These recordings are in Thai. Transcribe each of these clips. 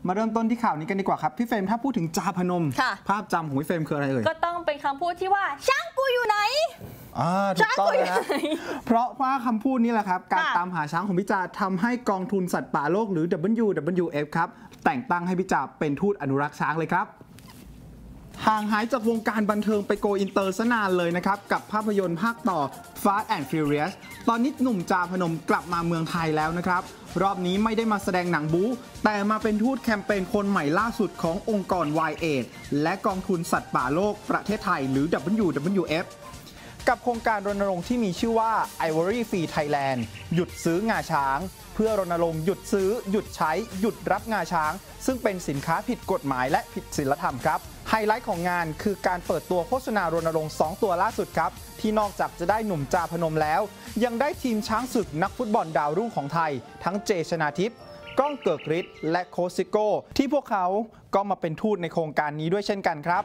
มาเริ่มต้นที่ข่าวนี้กันดีกว่าครับพี่เฟรมถ้าพูดถึงจาพนมภาพจำของพี่เฟรมคืออะไรเอ่ยก็ต้องเป็นคำพูดที่ว่าช้างกูอยู่ไหนถูกต้องเลยนะเพราะว่าคำพูดนี้แหละครับการตามหาช้างของพี่จาทำให้กองทุนสัตว์ป่าโลกหรือ WWF ครับแต่งตั้งให้พี่จาเป็นทูตอนุรักษ์ช้างเลยครับห่างหายจากวงการบันเทิงไปโกอินเตอร์ซะนานเลยนะครับกับภาพยนตร์ภาคต่อ Fast and Furious ตอนนี้หนุ่มจาพนมกลับมาเมืองไทยแล้วนะครับรอบนี้ไม่ได้มาแสดงหนังบู๊แต่มาเป็นทูตแคมเปญคนใหม่ล่าสุดขององค์กร YAID และกองทุนสัตว์ป่าโลกประเทศไทยหรือ WWF กับโครงการรณรงค์ที่มีชื่อว่า Ivory Free Thailand หยุดซื้องาช้างเพื่อรณรงค์หยุดซื้อหยุดใช้หยุดรับงาช้างซึ่งเป็นสินค้าผิดกฎหมายและผิดศีลธรรมครับไฮไลท์ของงานคือการเปิดตัวโฆษณารณรงค์2ตัวล่าสุดครับที่นอกจากจะได้หนุ่มจาพนมแล้วยังได้ทีมช้างศึกนักฟุตบอลดาวรุ่งของไทยทั้งเจชนาทิพย์ก้องเกิกฤทธิ์และโคซิโก้ที่พวกเขาก็มาเป็นทูตในโครงการนี้ด้วยเช่นกันครับ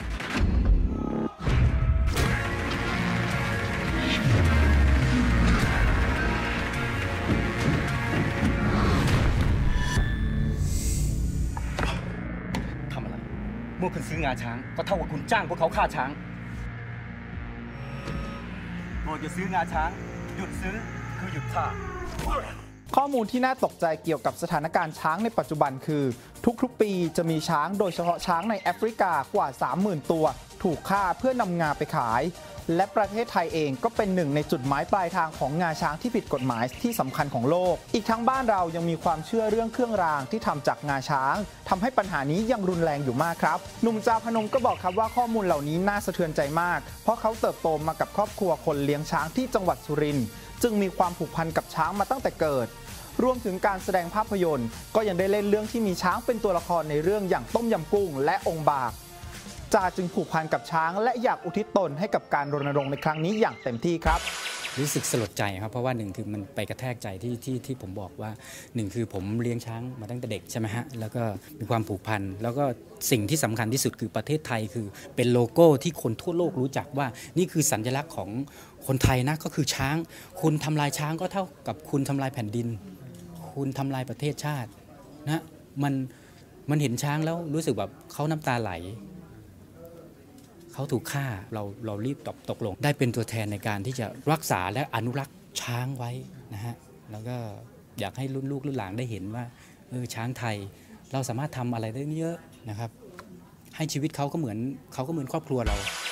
เมื่อคุณซื้องาช้างก็เท่ากับคุณจ้างพวกเขาฆ่าช้างโปรดอย่าซื้องาช้างหยุดซื้อคือหยุดฆ่าข้อมูลที่น่าตกใจเกี่ยวกับสถานการณ์ช้างในปัจจุบันคือทุกๆปีจะมีช้างโดยเฉพาะช้างในแอฟริกากว่า 30,000 ตัวถูกฆ่าเพื่อนำงาไปขายและประเทศไทยเองก็เป็นหนึ่งในจุดหมายปลายทางของงาช้างที่ผิดกฎหมายที่สำคัญของโลกอีกทั้งบ้านเรายังมีความเชื่อเรื่องเครื่องรางที่ทำจากงาช้างทำให้ปัญหานี้ยังรุนแรงอยู่มากครับหนุ่มจาพนมก็บอกครับว่าข้อมูลเหล่านี้น่าสะเทือนใจมากเพราะเขาเติบโตมากับครอบครัวคนเลี้ยงช้างที่จังหวัดสุรินทร์จึงมีความผูกพันกับช้างมาตั้งแต่เกิดรวมถึงการแสดงภาพยนตร์ก็ยังได้เล่นเรื่องที่มีช้างเป็นตัวละครในเรื่องอย่างต้มยำกุ้งและองค์บากจาจึงผูกพันกับช้างและอยากอุทิศตนให้กับการรณรงค์ในครั้งนี้อย่างเต็มที่ครับรู้สึกสลดใจครับเพราะว่าหนึ่งคือมันไปกระแทกใจที่ผมบอกว่าหนึ่งคือผมเลี้ยงช้างมาตั้งแต่เด็กใช่ไหมฮะแล้วก็มีความผูกพันแล้วก็สิ่งที่สำคัญที่สุดคือประเทศไทยคือเป็นโลโก้ที่คนทั่วโลกรู้จักว่านี่คือสัญลักษณ์ของคนไทยนะก็คือช้างคุณทำลายช้างก็เท่ากับคุณทำลายแผ่นดินคุณทำลายประเทศชาตินะมันเห็นช้างแล้วรู้สึกแบบเขาน้ำตาไหลเขาถูกฆ่าเรารีบตกลงได้เป็นตัวแทนในการที่จะรักษาและอนุรักษ์ช้างไว้นะฮะแล้วก็อยากให้รุ่นลูกรุ่นหลานได้เห็นว่าช้างไทยเราสามารถทำอะไรได้เยอะนะครับให้ชีวิตเขาก็เหมือนครอบครัวเรา